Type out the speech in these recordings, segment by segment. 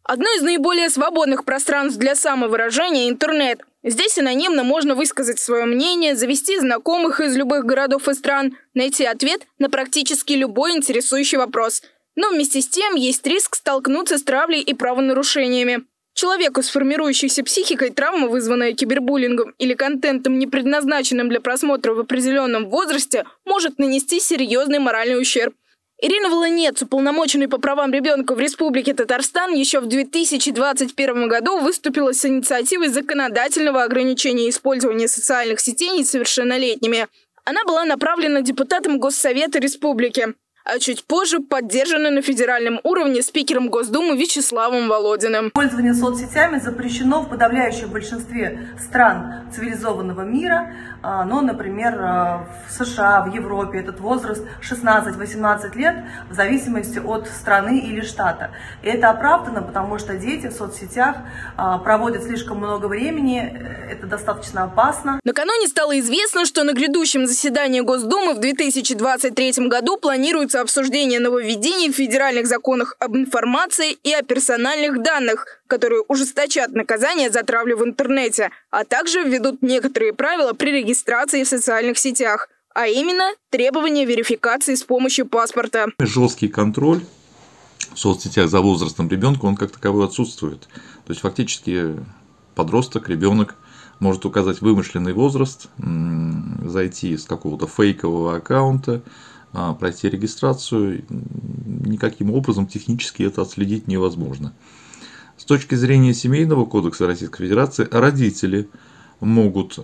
Одно из наиболее свободных пространств для самовыражения – интернет. Здесь анонимно можно высказать свое мнение, завести знакомых из любых городов и стран, найти ответ на практически любой интересующий вопрос. Но вместе с тем есть риск столкнуться с травлей и правонарушениями. Человеку с формирующейся психикой травма, вызванная кибербуллингом или контентом, не предназначенным для просмотра в определенном возрасте, может нанести серьезный моральный ущерб. Ирина Волынец, уполномоченный по правам ребенка в Республике Татарстан, еще в 2021 году выступила с инициативой законодательного ограничения использования социальных сетей несовершеннолетними. Она была направлена депутатом Госсовета Республики, а чуть позже поддержана на федеральном уровне спикером Госдумы Вячеславом Володиным. Использование соцсетями запрещено в подавляющем большинстве стран цивилизованного мира. Но, например, в США, в Европе этот возраст 16-18 лет в зависимости от страны или штата. И это оправдано, потому что дети в соцсетях проводят слишком много времени, это достаточно опасно. Накануне стало известно, что на грядущем заседании Госдумы в 2023 году планируется обсуждение нововведений в федеральных законах об информации и о персональных данных, которые ужесточат наказание за травлю в интернете, а также введут некоторые правила при регистрации в социальных сетях, а именно требования верификации с помощью паспорта. Жесткий контроль в соцсетях за возрастом ребенка, он как таковой отсутствует. То есть фактически подросток, ребенок может указать вымышленный возраст, зайти с какого-то фейкового аккаунта, пройти регистрацию. Никаким образом технически это отследить невозможно. С точки зрения Семейного кодекса Российской Федерации, родители могут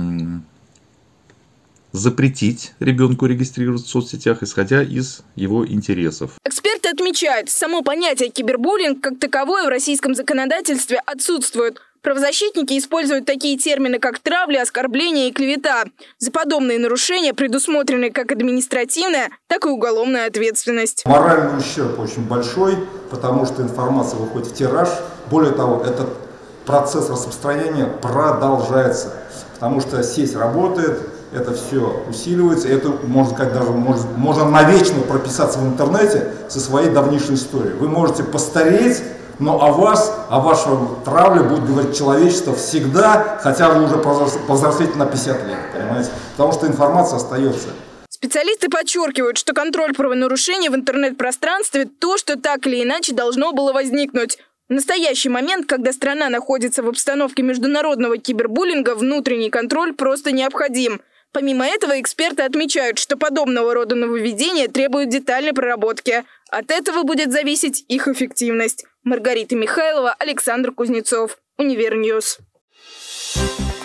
запретить ребенку регистрироваться в соцсетях, исходя из его интересов. Эксперты отмечают, само понятие кибербуллинг как таковое в российском законодательстве отсутствует. Правозащитники используют такие термины, как травля, оскорбление и клевета. За подобные нарушения предусмотрены как административная, так и уголовная ответственность. Моральный ущерб очень большой, потому что информация выходит в тираж. Более того, этот процесс распространения продолжается, потому что сеть работает, это все усиливается, это, можно сказать, даже можно навечно прописаться в интернете со своей давнейшей историей. Вы можете постареть, но о вашей травле будет говорить человечество всегда, хотя вы уже повзрослеете на 50 лет, понимаете? Потому что информация остается. Специалисты подчеркивают, что контроль правонарушений в интернет-пространстве – то, что так или иначе должно было возникнуть. В настоящий момент, когда страна находится в обстановке международного кибербуллинга, внутренний контроль просто необходим. Помимо этого, эксперты отмечают, что подобного рода нововведения требуют детальной проработки. От этого будет зависеть их эффективность. Маргарита Михайлова, Александр Кузнецов, Универньюз.